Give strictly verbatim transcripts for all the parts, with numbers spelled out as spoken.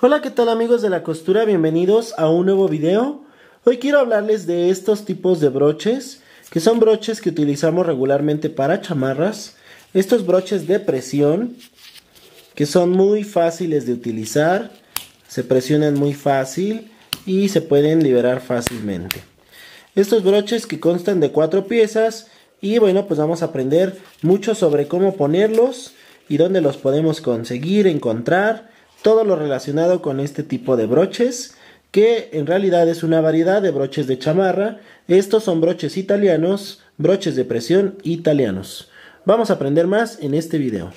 Hola, ¿qué tal amigos de la costura? Bienvenidos a un nuevo video. Hoy quiero hablarles de estos tipos de broches, que son broches que utilizamos regularmente para chamarras. Estos broches de presión, que son muy fáciles de utilizar, se presionan muy fácil y se pueden liberar fácilmente. Estos broches que constan de cuatro piezas y bueno, pues vamos a aprender mucho sobre cómo ponerlos y dónde los podemos conseguir, encontrar. Todo lo relacionado con este tipo de broches, que en realidad es una variedad de broches de chamarra. Estos son broches italianos, broches de presión italianos. Vamos a aprender más en este video.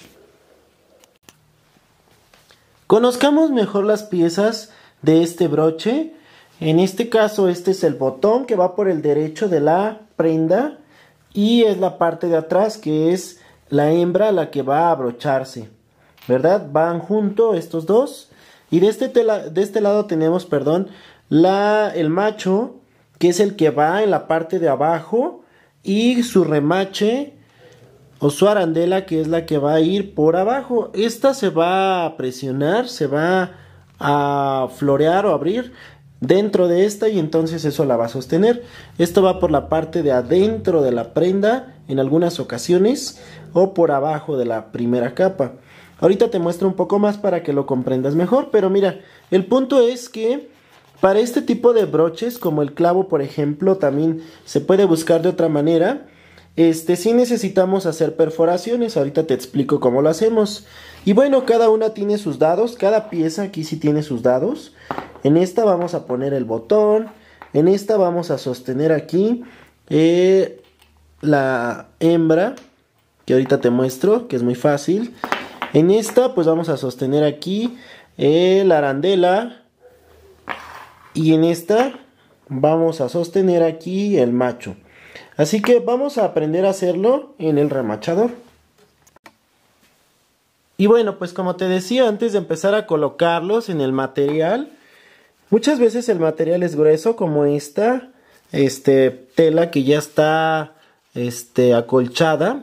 Conozcamos mejor las piezas de este broche. En este caso, este es el botón que va por el derecho de la prenda y es la parte de atrás que es la hembra la que va a abrocharse, ¿verdad? Van juntos estos dos. Y de este, tela, de este lado tenemos, perdón, la, el macho, que es el que va en la parte de abajo. Y su remache o su arandela, que es la que va a ir por abajo. Esta se va a presionar, se va a florear o abrir dentro de esta y entonces eso la va a sostener. Esto va por la parte de adentro de la prenda en algunas ocasiones o por abajo de la primera capa. Ahorita te muestro un poco más para que lo comprendas mejor, pero mira, el punto es que para este tipo de broches, como el clavo por ejemplo, también se puede buscar de otra manera. Este, sí necesitamos hacer perforaciones, ahorita te explico cómo lo hacemos. Y bueno, cada una tiene sus dados, cada pieza aquí sí tiene sus dados. En esta vamos a poner el botón, en esta vamos a sostener aquí eh, la hembra, que ahorita te muestro, que es muy fácil. En esta pues vamos a sostener aquí eh, la arandela y en esta vamos a sostener aquí el macho. Así que vamos a aprender a hacerlo en el remachador. Y bueno, pues como te decía, antes de empezar a colocarlos en el material, muchas veces el material es grueso como esta este, tela que ya está este, acolchada.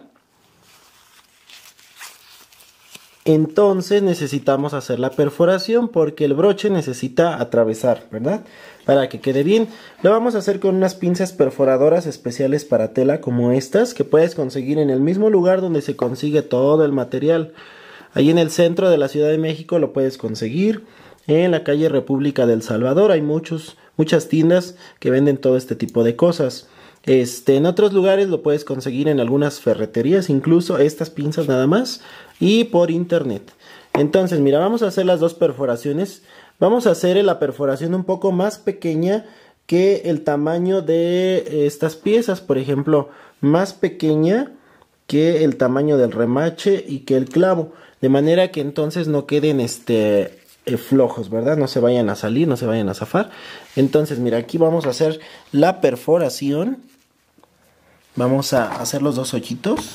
Entonces necesitamos hacer la perforación porque el broche necesita atravesar, ¿verdad? Para que quede bien. Lo vamos a hacer con unas pinzas perforadoras especiales para tela como estas, que puedes conseguir en el mismo lugar donde se consigue todo el material. Ahí en el centro de la Ciudad de México lo puedes conseguir. En la calle República del Salvador hay muchos, muchas tiendas que venden todo este tipo de cosas. Este, en otros lugares lo puedes conseguir en algunas ferreterías, incluso estas pinzas nada más, y por internet. Entonces, mira, vamos a hacer las dos perforaciones. Vamos a hacer la perforación un poco más pequeña que el tamaño de estas piezas, por ejemplo, más pequeña que el tamaño del remache y que el clavo, de manera que entonces no queden este... Eh, flojos, ¿verdad? No se vayan a salir, no se vayan a zafar. Entonces, mira, aquí vamos a hacer la perforación. Vamos a hacer los dos hoyitos.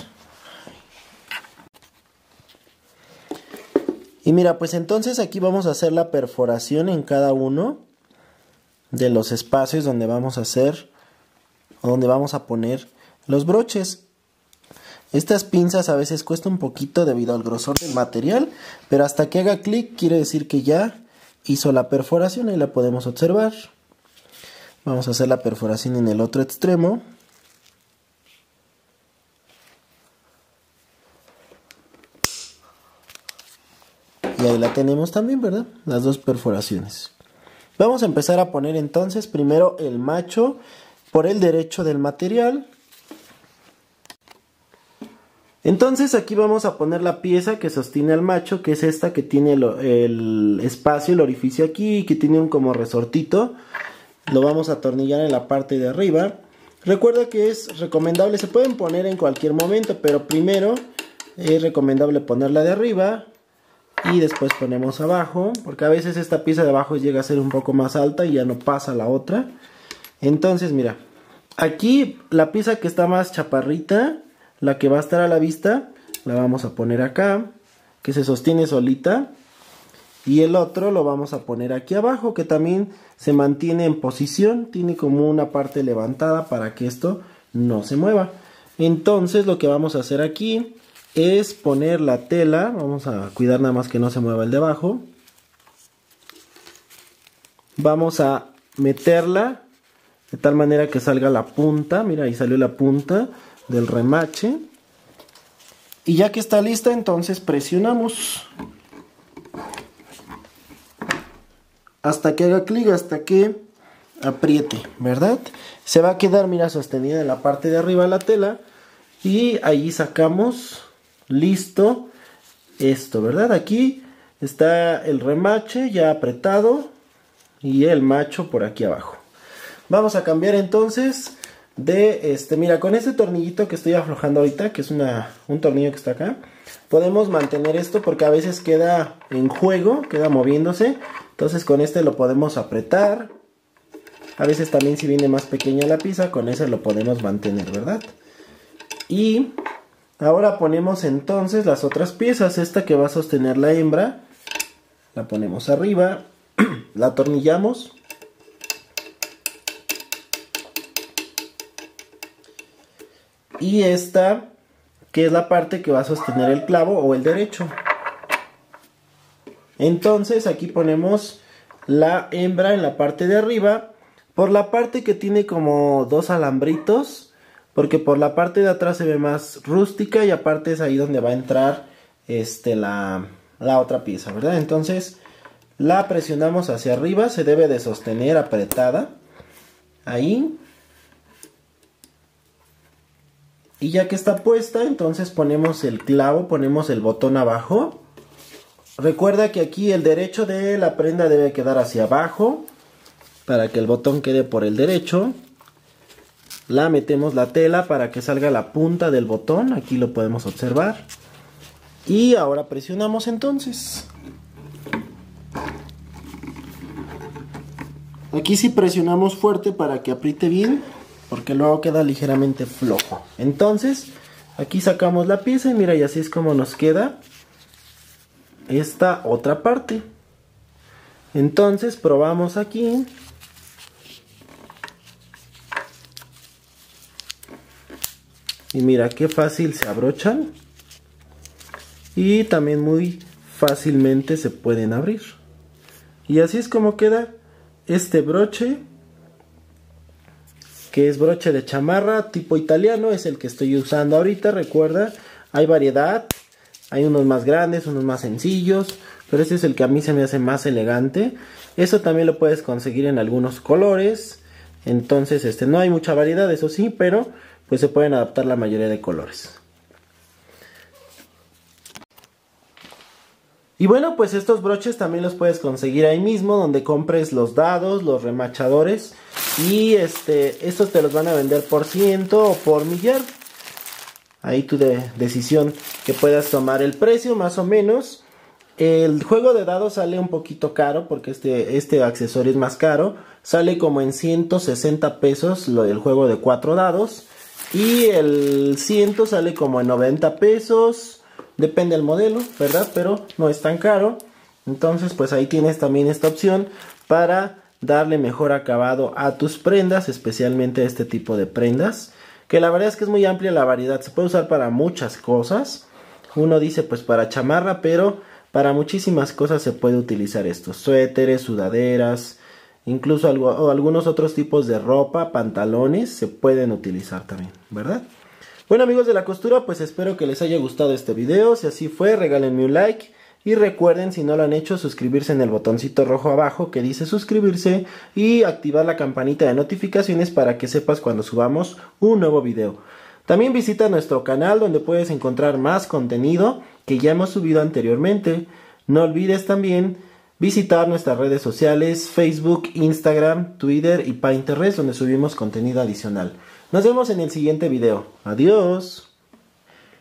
Y mira, pues entonces aquí vamos a hacer la perforación en cada uno de los espacios donde vamos a hacer, o donde vamos a poner los broches. Estas pinzas a veces cuesta un poquito debido al grosor del material, pero hasta que haga clic quiere decir que ya hizo la perforación y la podemos observar. Vamos a hacer la perforación en el otro extremo. Y ahí la tenemos también, ¿verdad? Las dos perforaciones. Vamos a empezar a poner entonces primero el macho por el derecho del material. Entonces aquí vamos a poner la pieza que sostiene al macho, que es esta que tiene el, el espacio, el orificio aquí, y que tiene un como resortito. Lo vamos a atornillar en la parte de arriba. Recuerda que es recomendable, se pueden poner en cualquier momento, pero primero es recomendable ponerla de arriba y después ponemos abajo, porque a veces esta pieza de abajo llega a ser un poco más alta y ya no pasa la otra. Entonces mira, aquí la pieza que está más chaparrita, la que va a estar a la vista, la vamos a poner acá, que se sostiene solita. Y el otro lo vamos a poner aquí abajo, que también se mantiene en posición. Tiene como una parte levantada para que esto no se mueva. Entonces lo que vamos a hacer aquí es poner la tela. Vamos a cuidar nada más que no se mueva el de abajo. vamos a meterla de tal manera que salga la punta. Mira, ahí salió la punta del remache. Y ya que está lista, entonces presionamos hasta que haga clic, hasta que apriete, ¿verdad? Se va a quedar, mira, sostenida en la parte de arriba de la tela. Y ahí sacamos listo esto, ¿verdad? Aquí está el remache ya apretado y el macho por aquí abajo. Vamos a cambiar entonces de este, mira, con este tornillito que estoy aflojando ahorita, que es una, un tornillo que está acá, podemos mantener esto porque a veces queda en juego, queda moviéndose. Entonces con este lo podemos apretar. A veces también si viene más pequeña la pieza, con ese lo podemos mantener, ¿verdad? Y ahora ponemos entonces las otras piezas. Esta que va a sostener la hembra, la ponemos arriba, la atornillamos. Y esta, que es la parte que va a sostener el clavo o el derecho. Entonces aquí ponemos la hembra en la parte de arriba. Por la parte que tiene como dos alambritos, porque por la parte de atrás se ve más rústica y aparte es ahí donde va a entrar este, la, la otra pieza, ¿verdad? Entonces la presionamos hacia arriba, se debe de sostener apretada, ahí. Y ya que está puesta, entonces ponemos el clavo, ponemos el botón abajo. Recuerda que aquí el derecho de la prenda debe quedar hacia abajo, para que el botón quede por el derecho. La metemos la tela para que salga la punta del botón, aquí lo podemos observar. Y ahora presionamos entonces. Aquí sí presionamos fuerte para que apriete bien, porque luego queda ligeramente flojo. Entonces, aquí sacamos la pieza y mira, y así es como nos queda esta otra parte. Entonces, probamos aquí. Y mira qué fácil se abrochan. Y también muy fácilmente se pueden abrir. Y así es como queda este broche, que es broche de chamarra tipo italiano, es el que estoy usando ahorita. Recuerda, hay variedad, hay unos más grandes, unos más sencillos, pero este es el que a mí se me hace más elegante. Eso también lo puedes conseguir en algunos colores. Entonces este no hay mucha variedad, eso sí, pero pues se pueden adaptar la mayoría de colores. Y bueno, pues estos broches también los puedes conseguir ahí mismo, donde compres los dados, los remachadores. Y este, estos te los van a vender por ciento o por millar. Ahí tu de decisión que puedas tomar el precio más o menos. El juego de dados sale un poquito caro porque este, este accesorio es más caro. Sale como en ciento sesenta pesos lo, el juego de cuatro dados. Y el ciento sale como en noventa pesos. Depende del modelo, ¿verdad? Pero no es tan caro. Entonces pues ahí tienes también esta opción para darle mejor acabado a tus prendas, especialmente a este tipo de prendas. Que la verdad es que es muy amplia la variedad. Se puede usar para muchas cosas. Uno dice pues para chamarra, pero para muchísimas cosas se puede utilizar estos. Suéteres, sudaderas, incluso algo, o algunos otros tipos de ropa, pantalones, se pueden utilizar también, ¿verdad? Bueno amigos de la costura, pues espero que les haya gustado este video. Si así fue, regálenme un like. Y recuerden, si no lo han hecho, suscribirse en el botoncito rojo abajo que dice suscribirse. Y activar la campanita de notificaciones para que sepas cuando subamos un nuevo video. También visita nuestro canal donde puedes encontrar más contenido que ya hemos subido anteriormente. No olvides también visitar nuestras redes sociales, Facebook, Instagram, Twitter y Pinterest, donde subimos contenido adicional. Nos vemos en el siguiente video. Adiós.